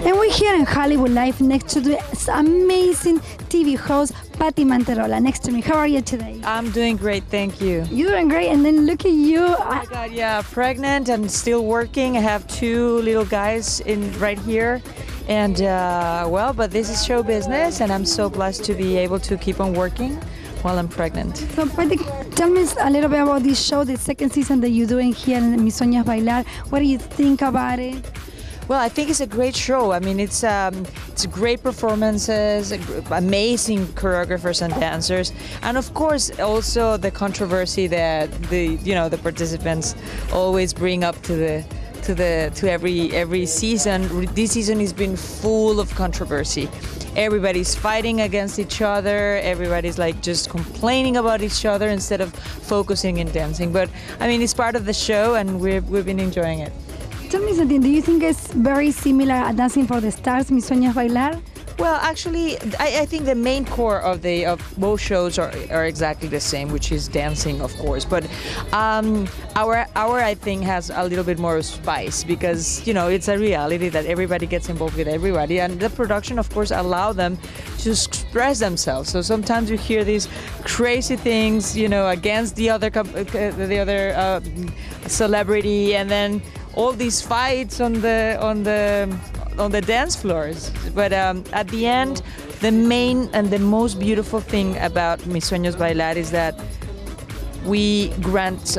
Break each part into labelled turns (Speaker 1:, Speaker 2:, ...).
Speaker 1: And we're here in Hollywood Live next to this amazing TV host, Patty Manterola, next to me. How are you today?
Speaker 2: I'm doing great, thank you.
Speaker 1: You're doing great, and then look at you.
Speaker 2: Oh my God, yeah, pregnant and still working. I have two little guys right here. And but this is show business, and I'm so blessed to be able to keep on working while I'm pregnant.
Speaker 1: So, Patty, tell me a little bit about this show, the second season that you're doing here in Mis Sueños Bailar. What do you think about it?
Speaker 2: Well, I think it's a great show. I mean, it's great performances, amazing choreographers and dancers, and of course also the controversy that the participants always bring up to every season. This season has been full of controversy. Everybody's fighting against each other. Everybody's like just complaining about each other instead of focusing in dancing. But I mean, it's part of the show, and we've been enjoying it.
Speaker 1: Tell me something, do you think it's very similar at Dancing for the Stars, Mis Sueños Bailar?
Speaker 2: Well, actually, I think the main core of both shows are exactly the same, which is dancing, of course. But our I think has a little bit more spice because it's a reality that everybody gets involved with everybody, and the production, of course, allow them to express themselves. So sometimes you hear these crazy things, against the other celebrity, and then all these fights on the dance floors. But at the end, the main and the most beautiful thing about Mis Sueños Bailar is that we grant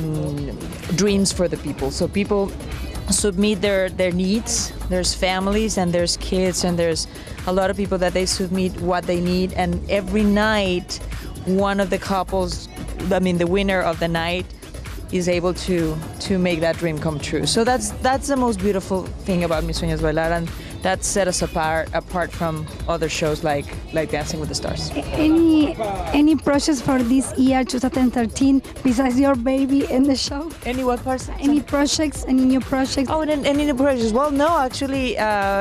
Speaker 2: dreams for the people. So people submit their needs. There's families and there's kids and there's a lot of people that they submit what they need. And every night, one of the couples, the winner of the night, is able to make that dream come true. So that's the most beautiful thing about Mis Sueños Bailar, and that set us apart from other shows like Dancing with the Stars.
Speaker 1: Any projects for this year, 2013, besides your baby in the show?
Speaker 2: Any what parts?
Speaker 1: Any projects? Any new projects?
Speaker 2: Oh, and any new projects? Well, no, actually.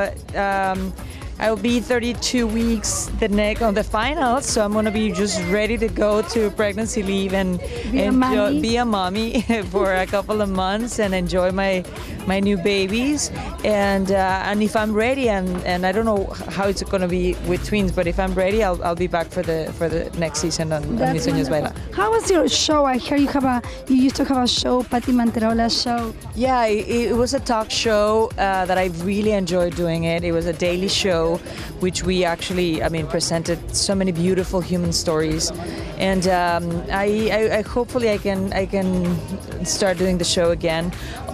Speaker 2: I'll be 32 weeks on the finals, so I'm gonna be just ready to go to pregnancy leave and be a mommy for a couple of months and enjoy my new babies. And if I'm ready, and I don't know how it's gonna be with twins, but if I'm ready, I'll be back for the next season on Mis Sueños Bailar.
Speaker 1: How was your show? I hear you used to have a show, Patty Manterola show.
Speaker 2: Yeah, it was a talk show that I really enjoyed doing it. It was a daily show, which we actually, presented so many beautiful human stories, and I hopefully I can start doing the show again.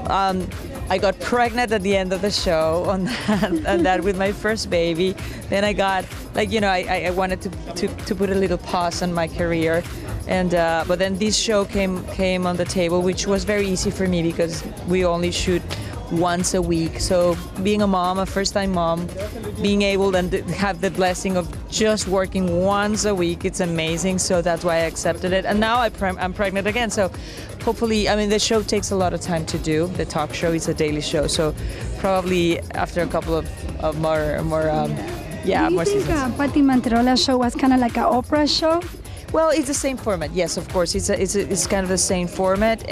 Speaker 2: I got pregnant at the end of the show on that with my first baby. Then I got I wanted to put a little pause on my career, and but then this show came on the table, which was very easy for me because we only shoot once a week. So being a mom, a first-time mom, being able and have the blessing of just working once a week, it's amazing. So that's why I accepted it. And now I'm pregnant again. So hopefully, the show takes a lot of time to do. The talk show is a daily show. So probably after a couple of more seasons.
Speaker 1: Do you think Patty Manterola show was kind of like an Oprah show?
Speaker 2: Well, it's the same format. Yes, of course. It's kind of the same format,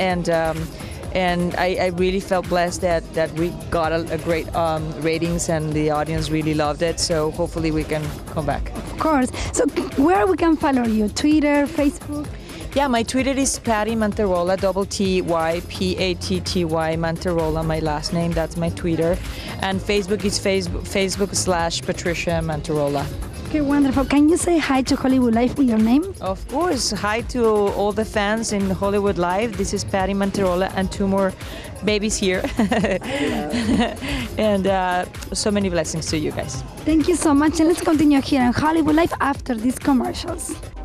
Speaker 2: and I really felt blessed that we got a great ratings and the audience really loved it. So hopefully we can come back.
Speaker 1: Of course. So where we can follow you? Twitter, Facebook?
Speaker 2: Yeah, my Twitter is Patty Manterola, TTY Manterola, my last name. That's my Twitter. And Facebook is Facebook.com/Patricia Manterola.
Speaker 1: Okay, wonderful. Can you say hi to Hollywood Live with your name?
Speaker 2: Of course. Hi to all the fans in Hollywood Live. This is Patty Manterola and two more babies here. And so many blessings to you guys.
Speaker 1: Thank you so much. And let's continue here on Hollywood Live after these commercials.